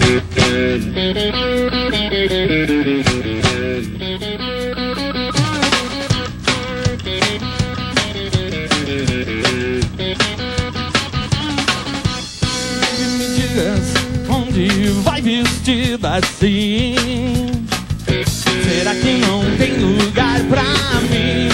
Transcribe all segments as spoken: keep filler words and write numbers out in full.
Onde vai vestida assim? Será que não tem lugar pra mim?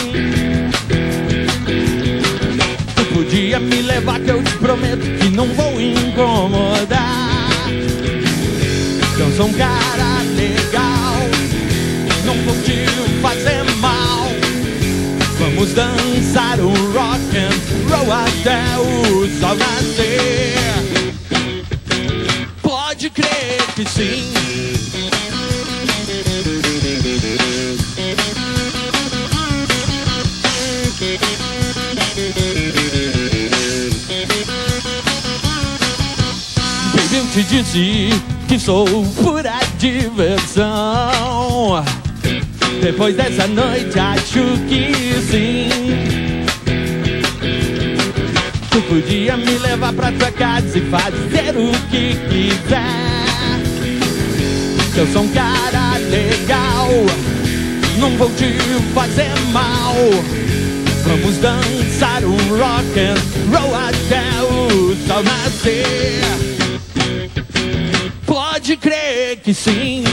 Tu podia me levar que eu te prometo que não vou incomodar. Eu sou um cara legal, não vou te fazer mal. Vamos dançar o rock and roll até o sol nascer. Pode crer que sim. Baby, eu te disse que sou pura diversão. Depois dessa noite acho que sim. Tu podia me levar pra tua casa e fazer o que quiser. Eu sou um cara legal, não vou te fazer mal. Vamos dançar um rock and roll até o sol nascer. Pode crer que sim.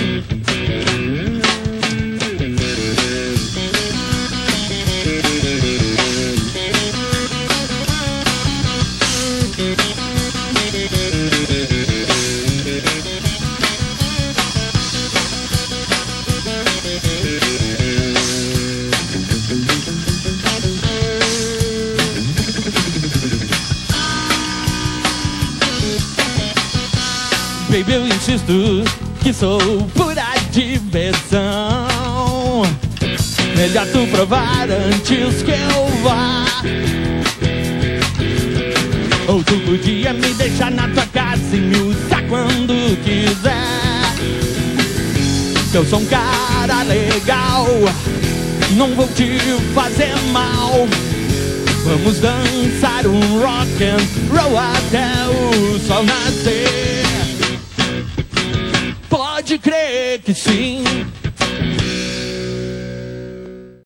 Baby, eu insisto que sou pura diversão. Melhor tu provar antes que eu vá. Ou tu podia me deixar na tua casa e me usar quando quiser. Eu sou um cara legal, não vou te fazer mal. Vamos dançar um rock and roll até o sol nascer. Pode crer que sim.